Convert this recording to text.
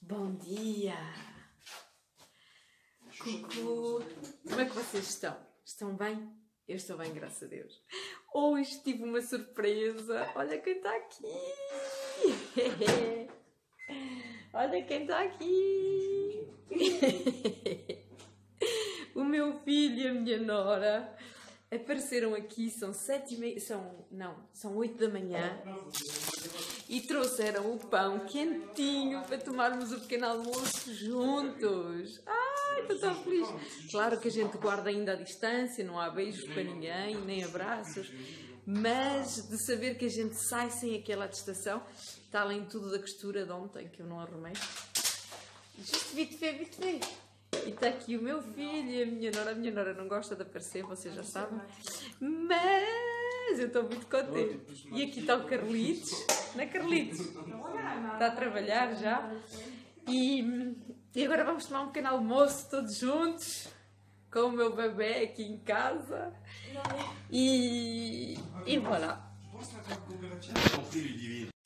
Bom dia! Cucu! Como é que vocês estão? Estão bem? Eu estou bem, graças a Deus. Hoje tive uma surpresa. Olha quem está aqui! Olha quem está aqui! O meu filho e a minha nora apareceram aqui, são 7h30, são 8 da manhã e trouxeram o pão quentinho para tomarmos o pequeno almoço juntos. Ai, estou tão feliz. Claro que a gente guarda ainda a distância, não há beijos para ninguém, nem abraços, mas de saber que a gente sai sem aquela atestação, está além de tudo da costura de ontem, que eu não arrumei. Just vite fé. E está aqui o meu filho e a minha nora não gosta de aparecer, vocês já sabem, mas eu estou muito contente. E aqui está o Carlitos, não é Carlitos? Está a trabalhar já. E agora vamos tomar um pequeno almoço todos juntos, com o meu bebê aqui em casa. E voilà.